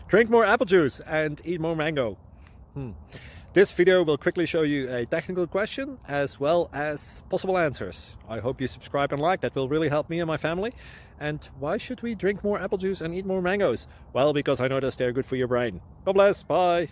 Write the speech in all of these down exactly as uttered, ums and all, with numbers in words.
Drink more apple juice and eat more mango. Hmm. This video will quickly show you a technical question as well as possible answers. I hope you subscribe and like, that will really help me and my family. And why should we drink more apple juice and eat more mangoes? Well, because I noticed they're good for your brain. God bless, bye!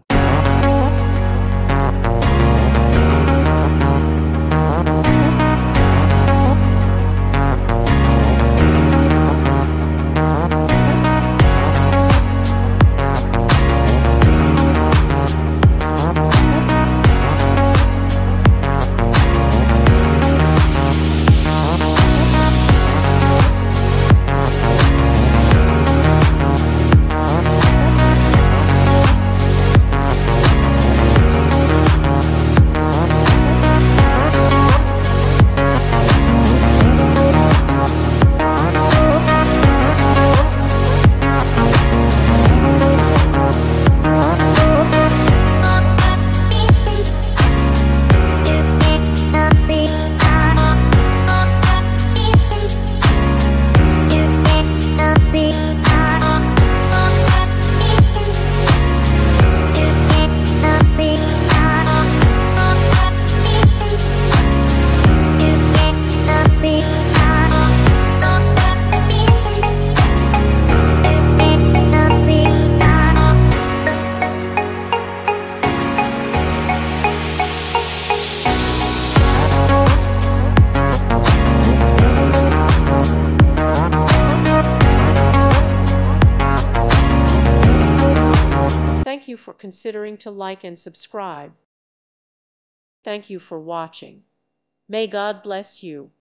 Thank you for considering to like and subscribe. Thank you for watching. May God bless you.